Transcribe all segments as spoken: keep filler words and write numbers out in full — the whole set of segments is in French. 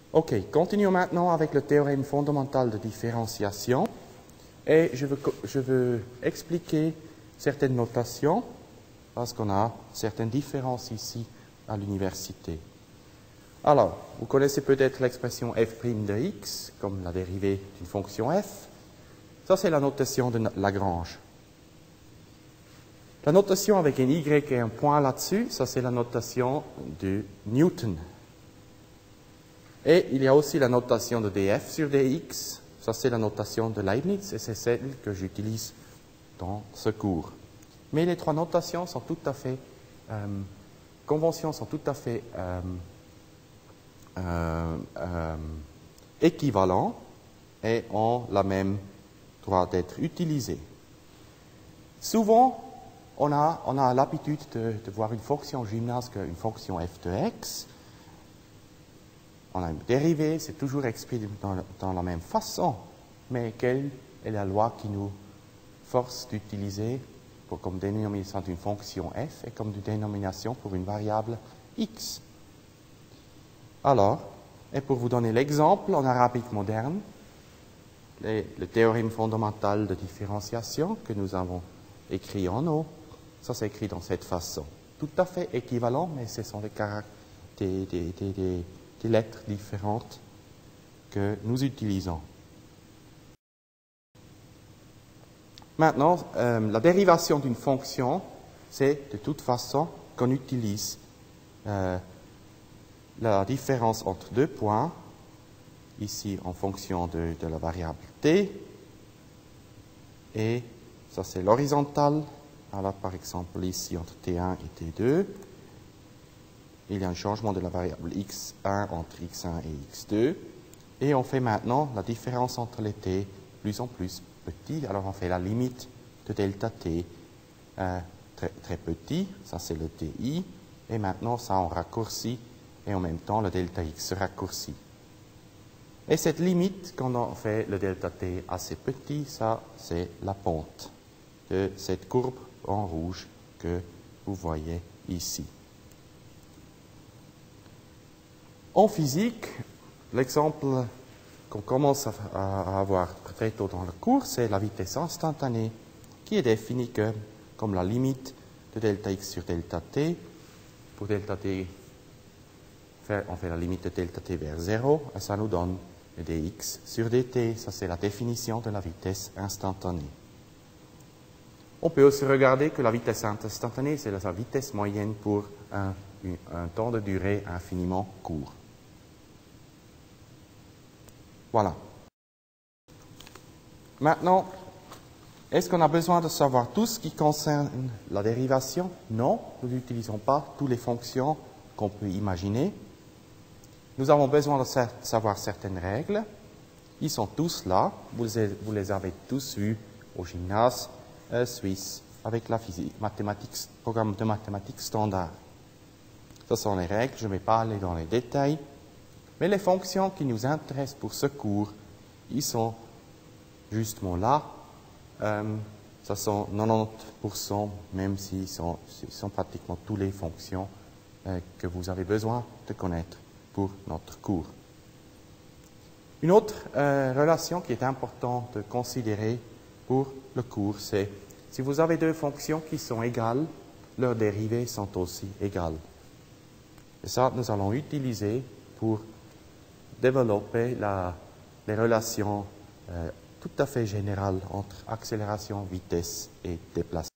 Ok, continuons maintenant avec le théorème fondamental de différenciation. Et je veux, je veux expliquer certaines notations, parce qu'on a certaines différences ici à l'université. Alors, vous connaissez peut-être l'expression f' de x, comme la dérivée d'une fonction f. Ça, c'est la notation de Lagrange. La notation avec un y et un point là-dessus, ça c'est la notation de Newton. Et il y a aussi la notation de df sur dx, ça c'est la notation de Leibniz, et c'est celle que j'utilise dans ce cours. Mais les trois notations sont tout à fait, euh, conventions sont tout à fait euh, euh, euh, équivalentes et ont la même droit d'être utilisées. Souvent, on a, on a l'habitude de, de voir une fonction gymnase qu'une fonction f de x. On a une dérivée, c'est toujours exprimé dans, dans la même façon. Mais quelle est la loi qui nous force d'utiliser pour, comme dénomination d'une fonction f et comme dénomination pour une variable x? Alors, et pour vous donner l'exemple en arabique moderne, les, le théorème fondamental de différenciation que nous avons écrit en haut, ça s'écrit dans cette façon. Tout à fait équivalent, mais ce sont des, des, des, des, des, des lettres différentes que nous utilisons. Maintenant, euh, la dérivation d'une fonction, c'est de toute façon qu'on utilise euh, la différence entre deux points, ici en fonction de, de la variable t, et ça c'est l'horizontale. Alors par exemple ici entre t un et t deux, il y a un changement de la variable x un entre x un et x deux, et on fait maintenant la différence entre les t plus en plus petit. Alors on fait la limite de delta t euh, très, très petit, ça c'est le ti, et maintenant ça on raccourcit, et en même temps le delta x se raccourcit. Et cette limite, quand on fait le delta t assez petit, ça c'est la pente de cette courbe en rouge que vous voyez ici. En physique, l'exemple qu'on commence à, à avoir très tôt dans le cours, c'est la vitesse instantanée, qui est définie que, comme la limite de delta x sur delta t. Pour delta t, on fait la limite de delta t vers zéro, et ça nous donne dx sur dt. Ça, c'est la définition de la vitesse instantanée. On peut aussi regarder que la vitesse instantanée, c'est la vitesse moyenne pour un, un temps de durée infiniment court. Voilà. Maintenant, est-ce qu'on a besoin de savoir tout ce qui concerne la dérivation? Non, nous n'utilisons pas toutes les fonctions qu'on peut imaginer. Nous avons besoin de savoir certaines règles. Ils sont tous là. Vous les, vous les avez tous vus au gymnase euh, suisse avec la physique, mathématiques, programme de mathématiques standard. Ce sont les règles, je ne vais pas aller dans les détails. Mais les fonctions qui nous intéressent pour ce cours, ils sont justement là. Euh, ça sont quatre-vingt-dix pour cent, même s'ils sont, sont pratiquement toutes les fonctions euh, que vous avez besoin de connaître pour notre cours. Une autre euh, relation qui est importante de considérer pour le cours, c'est si vous avez deux fonctions qui sont égales, leurs dérivées sont aussi égales. Et ça, nous allons utiliser pour développer la, les relations euh, tout à fait générales entre accélération, vitesse et déplacement.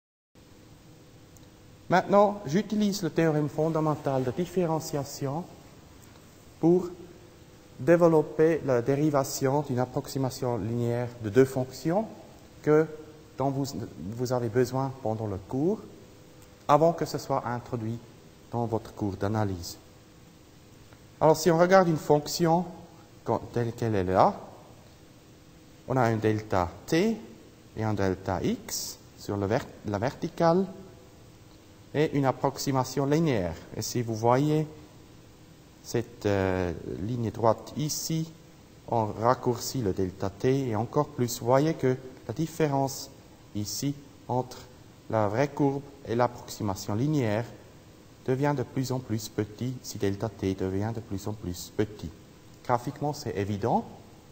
Maintenant, j'utilise le théorème fondamental de différenciation pour développer la dérivation d'une approximation linéaire de deux fonctions que, dont vous, vous avez besoin pendant le cours, avant que ce soit introduit dans votre cours d'analyse. Alors, si on regarde une fonction telle qu'elle est là, on a un delta t et un delta x sur le vert, la verticale et une approximation linéaire. Et si vous voyez cette euh, ligne droite ici, on raccourcit le delta t et encore plus, vous voyez que la différence ici entre la vraie courbe et l'approximation linéaire devient de plus en plus petit si delta t devient de plus en plus petit. graphiquement, c'est évident.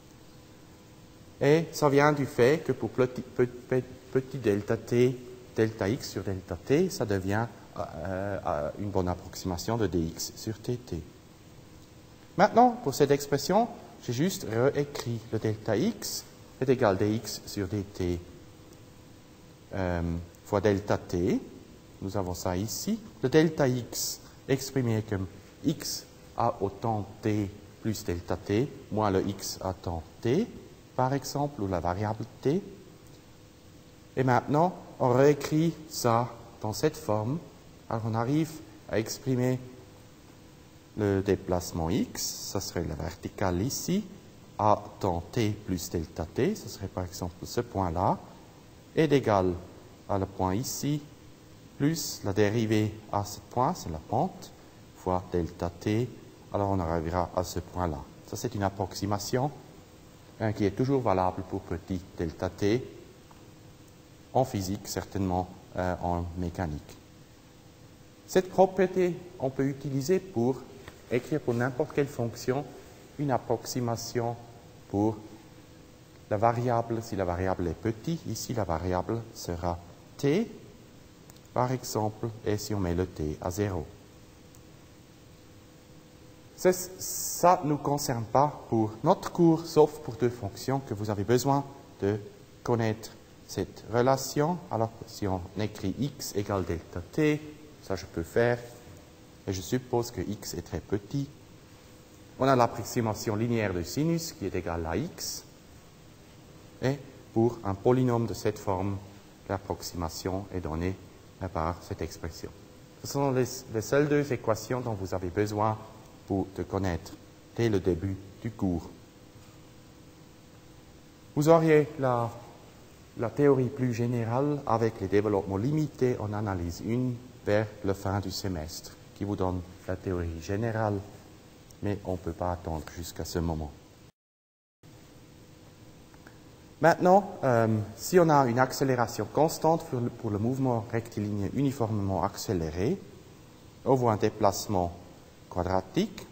Et ça vient du fait que pour petit, petit, petit delta t, delta x sur delta t, ça devient euh, une bonne approximation de dx sur dt. Maintenant, pour cette expression, j'ai juste réécrit le delta x est égal dx sur dt euh, fois delta t. Nous avons ça ici. Le delta x exprimé comme x à au temps t plus delta t, moins le x à temps t, par exemple, ou la variable t. Et maintenant, on réécrit ça dans cette forme. Alors, on arrive à exprimer le déplacement x, ça serait la verticale ici, à temps t plus delta t, ce serait par exemple ce point-là, est égal à le point ici, plus la dérivée à ce point, c'est la pente, fois delta t, alors on arrivera à ce point-là. Ça, c'est une approximation hein, qui est toujours valable pour petit delta t, en physique, certainement euh, en mécanique. Cette propriété, on peut utiliser pour écrire pour n'importe quelle fonction une approximation pour la variable, si la variable est petite, ici la variable sera t, par exemple, et si on met le t à zéro. Ça ne nous concerne pas pour notre cours, sauf pour deux fonctions que vous avez besoin de connaître cette relation. Alors, si on écrit x égale delta t, ça je peux faire, et je suppose que x est très petit. On a l'approximation linéaire de sinus qui est égale à x, et pour un polynôme de cette forme, l'approximation est donnée par cette expression. Ce sont les, les seules deux équations dont vous avez besoin pour te connaître dès le début du cours. Vous auriez la, la théorie plus générale avec les développements limités en analyse un vers la fin du semestre, qui vous donne la théorie générale, mais on ne peut pas attendre jusqu'à ce moment. Maintenant, euh, si on a une accélération constante pour le, pour le mouvement rectiligne uniformément accéléré, on voit un déplacement quadratique.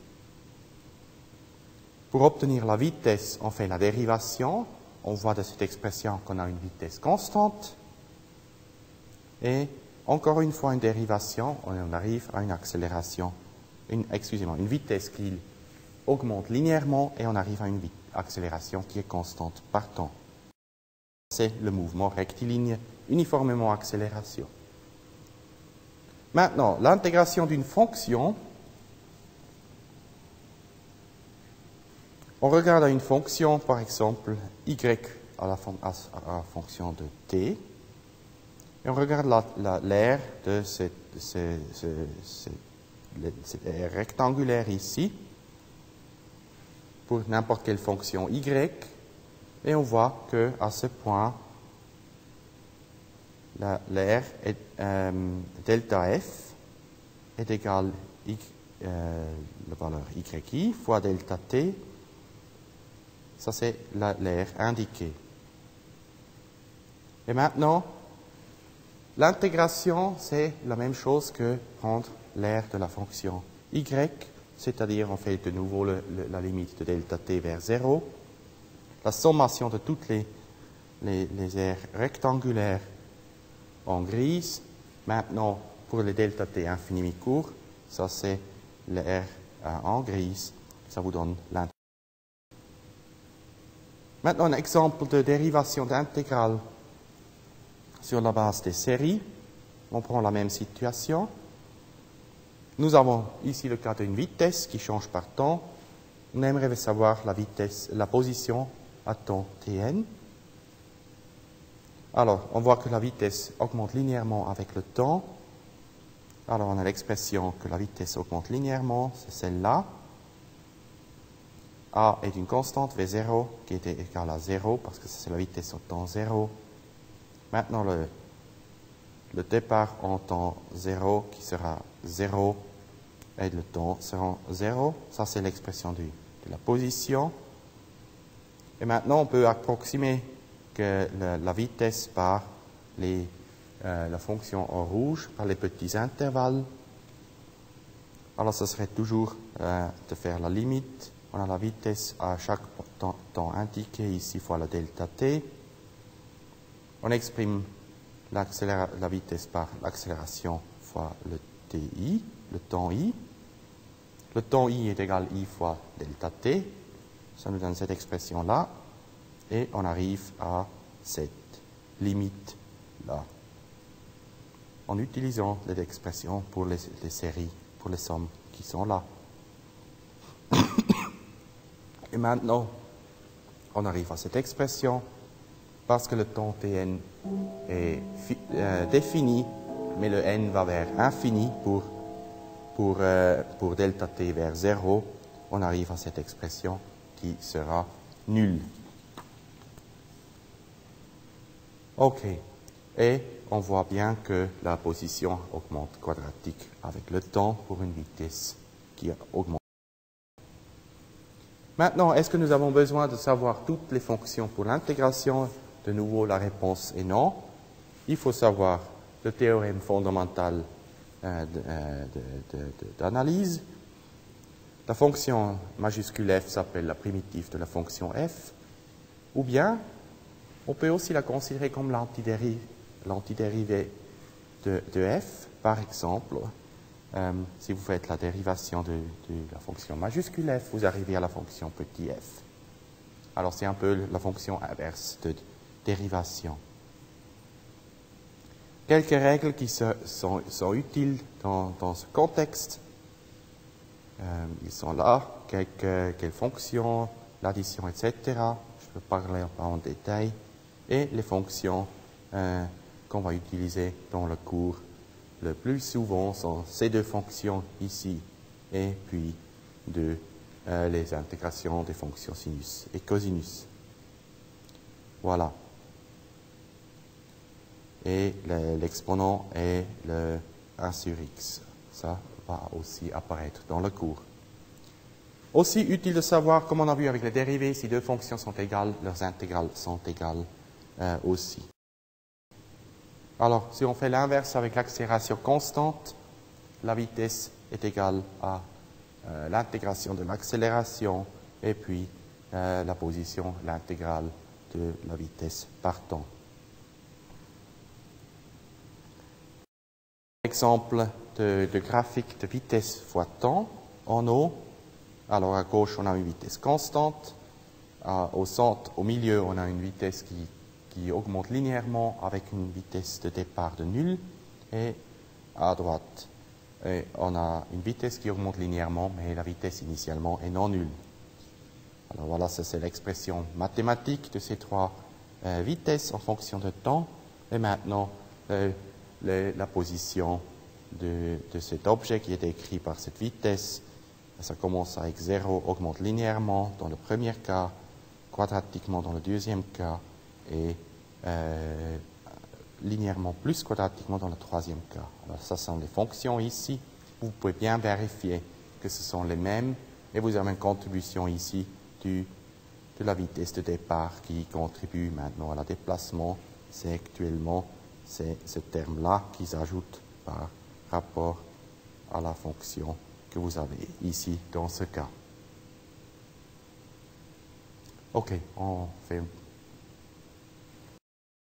Pour obtenir la vitesse, on fait la dérivation. On voit de cette expression qu'on a une vitesse constante. Et encore une fois, une dérivation, on arrive à une accélération, une, excusez-moi, une vitesse qui augmente linéairement et on arrive à une accélération qui est constante par temps. C'est le mouvement rectiligne uniformément accélération. Maintenant, l'intégration d'une fonction. On regarde à une fonction, par exemple, y à la, fon à la fonction de t, et on regarde l'aire de cette, ce, ce, ce, cette aire rectangulaire ici, pour n'importe quelle fonction y, et on voit qu'à ce point, l'aire euh, delta f est égale y, euh, la valeur yi fois delta t. Ça, c'est l'aire indiquée. Et maintenant, l'intégration, c'est la même chose que prendre l'aire de la fonction y, c'est-à-dire on fait de nouveau le, le, la limite de delta t vers zéro. La sommation de toutes les, les, les aires rectangulaires en grise. Maintenant, pour les delta t infini court, ça c'est l'aire euh, en grise. Ça vous donne l'intégration. Maintenant, un exemple de dérivation d'intégrale sur la base des séries. On prend la même situation. Nous avons ici le cas d'une vitesse qui change par temps. On aimerait savoir la vitesse, la position à temps tn. Alors, on voit que la vitesse augmente linéairement avec le temps. Alors, on a l'expression que la vitesse augmente linéairement, c'est celle-là. A est une constante v zéro qui était égale à zéro parce que c'est la vitesse au temps zéro. Maintenant, le, le départ en temps zéro qui sera zéro et le temps sera zéro. Ça, c'est l'expression de la position. Et maintenant, on peut approximer que la, la vitesse par les, euh, la fonction en rouge, par les petits intervalles. Alors, ce serait toujours euh, de faire la limite on a la vitesse à chaque temps, temps indiqué ici fois la delta t. On exprime la vitesse par l'accélération fois le ti, le temps i. Le temps i est égal à i fois delta t. Ça nous donne cette expression-là. Et on arrive à cette limite-là. En utilisant les expressions pour les, les séries, pour les sommes qui sont là. Et maintenant, on arrive à cette expression, parce que le temps Tn est euh, défini, mais le n va vers infini pour, pour, euh, pour delta t vers zéro, on arrive à cette expression qui sera nulle. OK. Et on voit bien que la position augmente quadratique avec le temps pour une vitesse qui augmente. Maintenant, est-ce que nous avons besoin de savoir toutes les fonctions pour l'intégration? De nouveau, la réponse est non. Il faut savoir le théorème fondamental euh, d'analyse. La fonction majuscule f s'appelle la primitive de la fonction f. Ou bien, on peut aussi la considérer comme l'antidérivé de, de f. Par exemple, euh, si vous faites la dérivation de, de la fonction majuscule f, vous arrivez à la fonction petit f. Alors, c'est un peu la fonction inverse de dérivation. Quelques règles qui se, sont, sont utiles dans, dans ce contexte. Euh, ils sont là. Quelques, quelles fonctions, l'addition, et cetera. Je peux parler pas en détail. Et les fonctions euh, qu'on va utiliser dans le cours le plus souvent sont ces deux fonctions ici et puis de, euh, les intégrations des fonctions sinus et cosinus. Voilà. Et l'exponent est le un sur x. Ça va aussi apparaître dans le cours. Aussi utile de savoir, comme on a vu avec les dérivés, si deux fonctions sont égales, leurs intégrales sont égales euh, aussi. Alors, si on fait l'inverse avec l'accélération constante, la vitesse est égale à euh, l'intégration de l'accélération et puis euh, la position, l'intégrale de la vitesse par temps. Exemple de, de graphique de vitesse fois temps en haut. Alors à gauche, on a une vitesse constante. Euh, au centre, au milieu, on a une vitesse qui, qui augmente linéairement avec une vitesse de départ de nulle. Et à droite, et on a une vitesse qui augmente linéairement, mais la vitesse initialement est non nulle. Alors voilà, ça c'est l'expression mathématique de ces trois euh, vitesses en fonction de temps. Et maintenant, euh, le, la position de, de cet objet qui est décrit par cette vitesse. Ça commence avec zéro, augmente linéairement dans le premier cas, quadratiquement dans le deuxième cas, et euh, linéairement plus quadratiquement dans le troisième cas. Alors, ça sont les fonctions ici. Vous pouvez bien vérifier que ce sont les mêmes, et vous avez une contribution ici du, de la vitesse de départ qui contribue maintenant à la déplacement. C'est actuellement c'est ce terme-là qui s'ajoute par rapport à la fonction que vous avez ici dans ce cas. OK, on fait